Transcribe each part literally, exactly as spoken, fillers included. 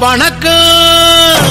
வணக்கம்.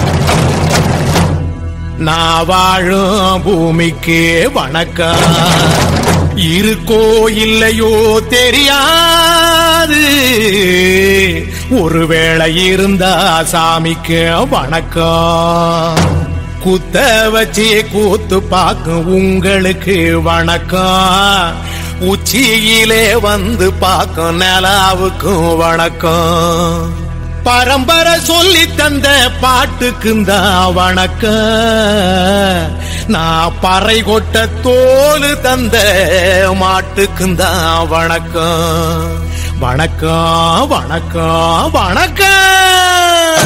நான் வாழும் பூமிக்கு வணக்கம். இருக்கோ இல்லையோ தெரியாது, ஒருவேளை இருந்தா சாமிக்கு வணக்கம். குத்த வச்சு கூத்து பார்க்கும் உங்களுக்கு வணக்கம். உச்சியிலே வந்து பார்க்கும் நிலாவுக்கும் வணக்கம். பரம்பரை சொல்லி தந்த பாட்டுக்குந்தான் வணக்கம். நான் பறை கொட்ட தோல் தந்த மாட்டுக்குந்தான் வணக்கம். வணக்கம் வணக்கம் வணக்கம்.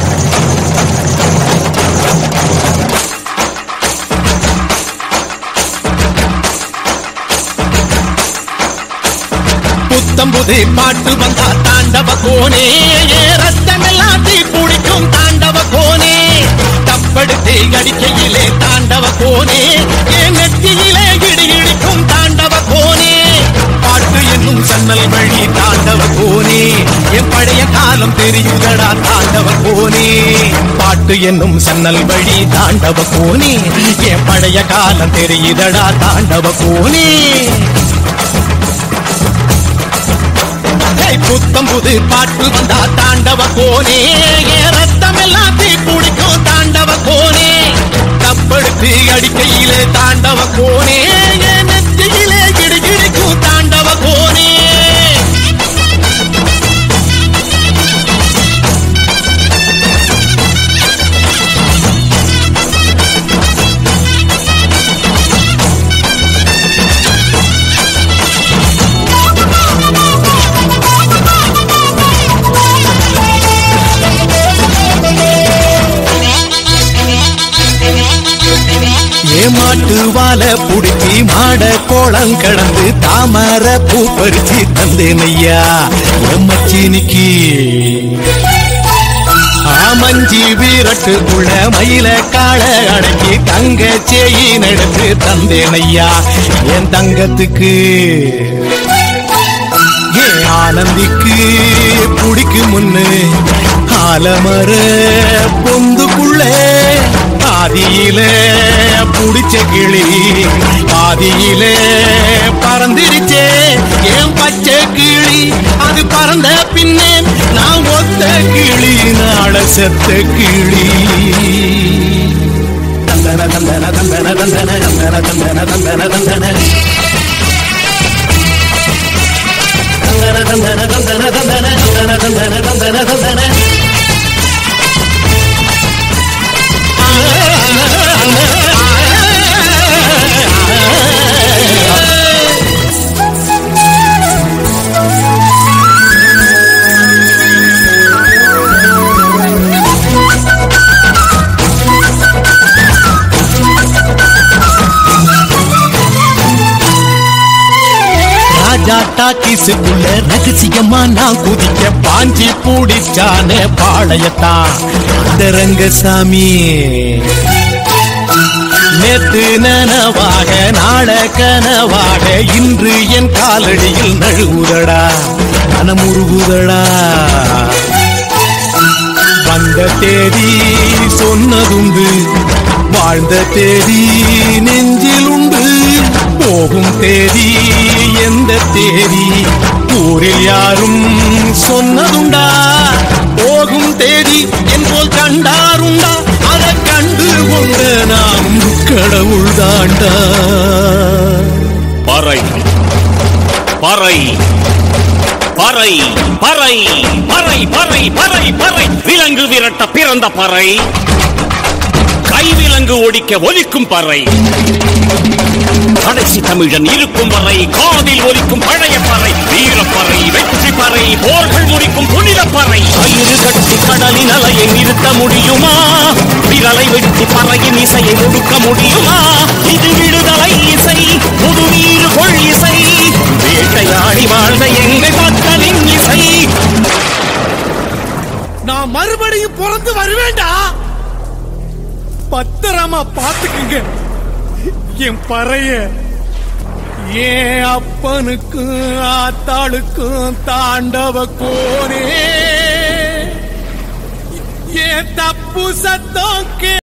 புத்தம்புது பாட்டு வந்தா தாண்டவ கோனே, ரத்தமெல்லாம் தீ பிடிக்கும் தாண்டவ கோனே. தப்படுத்து அடிக்கையிலே தாண்டவ கோனே, என் நெத்தியிலே இடி இடிக்கும் தாண்டவ கோனே. பாட்டு என்னும் சன்னல் வழி தாண்டவ கோனே, என் பழைய காலம் தெரியுதடா தாண்டவ கோனே. பாட்டு என்னும் சன்னல் வழி தாண்டவ கோனே, என் பழைய காலம் தெரியுதடா தாண்டவ கோனே. புத்தம் புது பாட்டு வந்தா தாண்டவ கோனே, ரத்தம் எல்லாம் தீ பிடிக்கும் தாண்டவ கோனே. தப்படுத்து அடிக்கையிலே தாண்டவ கோனே, நெத்தியிலே கிடுகிடுக்கும் தாண்டவ கோனே. மாட்டு வாழ புடிச்சி மாட கோளம் கடந்து தாமர பூ பறிச்சு தந்தேன் ஐயா எம்மச்சினிக்கு. ஆமஞ்சி வீரட்டுக்குள்ள மயில கால அடக்கி தங்க சேயி நடத்து தந்தேன் ஐயா என் தங்கத்துக்கு. ஏன் ஆனந்திக்கு குடிக்கு முன்னு ஆலமர பொந்துக்குள்ள பாதியில புடிச்ச கிளி பாதியில பறந்திருச்சே என் பச்சை கிளி. அது பறந்த பின்னே நான் ஒத்த கிளி நாள செத்த கிளி. தந்தன தந்தன தந்தன தந்தன தந்தன தந்தன தந்தன தந்தன தந்தன தந்தன தந்தன தந்தன தந்தன தந்தன தந்தன. டாக்கிசுக்குள்ள ரகசியமா நான் குதிக்க பாஞ்சி பூடிச்சானே பாளையத்தான் அந்த ரங்கசாமி. நேத்து நனவாக நாள கனவாக இன்று என் காலடியில் நழுவுதடா மனமுருகுதடா. வந்த தேதி சொன்னதுண்டு, வாழ்ந்த தேதி நெஞ்சில் உண்டு. போகும் தேதி எந்த தேதி ஊரில் யாரும் சொன்னதுண்டா. போகும் தேதி என் போல் கண்டாருண்டா, அதை கண்டு கொண்ட நாம் கடவுள் தாண்டா. பறை பறை பறை பறை பறை பறை பறை பறை விலங்கு விரட்ட பிறந்த பறை, கைவிலங்கு ஒடிக்க ஒலிக்கும் பறை. கடைசி தமிழன் இருக்கும் வரை காதில் ஒலிக்கும் பழைய பறை. வீரப்பறை வெற்றி பறை போர்கள் முடிக்கும் புனித பறை. கயிறு கட்டி கடலின் அலையை நிறுத்த முடியுமா? விரலை வெட்டி பறையின் இசையை ஒடுக்க முடியுமா? இது விடுதலை இசை, புது நீர் கொள் இசை, வேட்டையாடி வாழ்ந்த எங்கள் மக்களின் இசை. நான் மறுபடியும் பிறந்து வருவேண்டா. பத்திரமா பாத்துக்குங்க என் பறைய. ஏன் அப்பனுக்கும் ஆத்தாளுக்கும் தாண்டவ கோனே. தப்பு சத்தம் கே